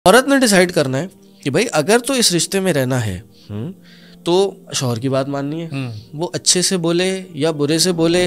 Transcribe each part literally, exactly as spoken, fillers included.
औरत ने डिसाइड करना है कि भाई अगर तो इस रिश्ते में रहना है तो शौहर की बात माननी है, वो अच्छे से बोले या बुरे से बोले।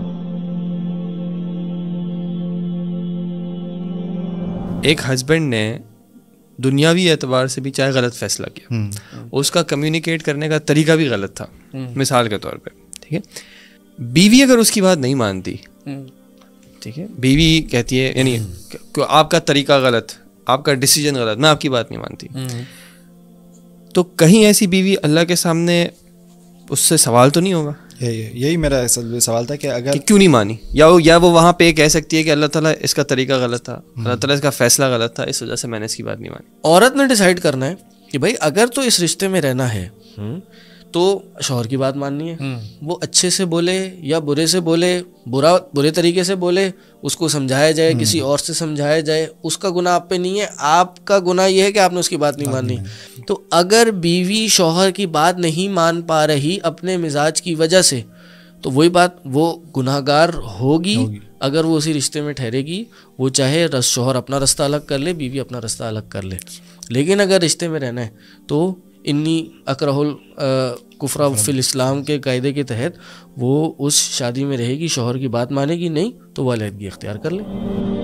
एक हस्बैंड ने दुनियावी एतबार से भी चाहे गलत फैसला किया, उसका कम्युनिकेट करने का तरीका भी गलत था। मिसाल के तौर पे, ठीक है, बीवी अगर उसकी बात नहीं मानती, ठीक है, बीवी कहती है यानी आपका तरीका गलत, आपका डिसीजन गलत, मैं आपकी बात नहीं मानती, तो कहीं ऐसी बीवी अल्लाह के सामने उससे सवाल तो नहीं होगा? यही यही मेरा सवाल था कि अगर कि क्यों नहीं मानी, या वो या वो वहाँ पे कह सकती है कि अल्लाह ताला इसका तरीका गलत था, अल्लाह ताला इसका फैसला गलत था, इस वजह से मैंने इसकी बात नहीं मानी। औरत ने डिसाइड करना है कि भाई अगर तो इस रिश्ते में रहना है तो शौहर की बात माननी है, वो अच्छे से बोले या बुरे से बोले, बुरा बुरे तरीके से बोले, उसको समझाया जाए, किसी और से समझाया जाए, उसका गुनाह आप पे नहीं है, आपका गुनाह ये है कि आपने उसकी बात नहीं मानी। तो अगर बीवी शौहर की बात नहीं मान पा रही अपने मिजाज की वजह से, तो वही बात, वो गुनाहगार होगी, होगी। अगर वो उसी रिश्ते में ठहरेगी, वो चाहे रस शौहर अपना रास्ता अलग कर ले, बीवी अपना रास्ता अलग कर ले, लेकिन अगर रिश्ते में रहना है तो इन्नी अकरहुल कुफरा फिल इस्लाम के कायदे के तहत वो उस शादी में रहेगी, शौहर की बात मानेगी, नहीं तो वो अलहदगी इख्तियार कर ले।